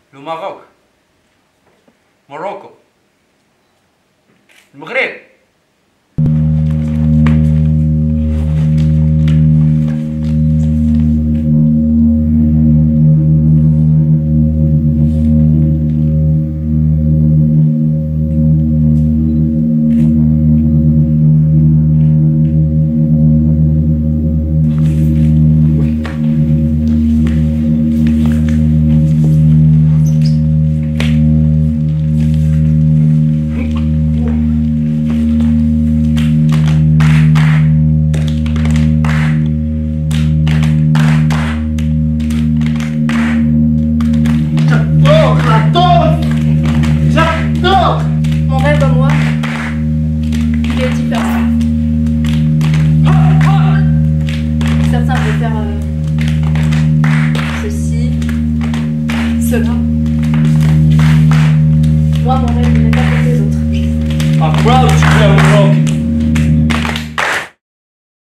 Le Maroc. Morocco. المغرب. Mon rêve à moi, il est différent. Certains veulent faire ceci, cela. Moi, mon rêve, il est